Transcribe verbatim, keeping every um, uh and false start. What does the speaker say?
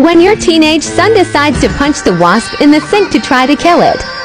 When your teenage son decides to punch the wasp in the sink to try to kill it.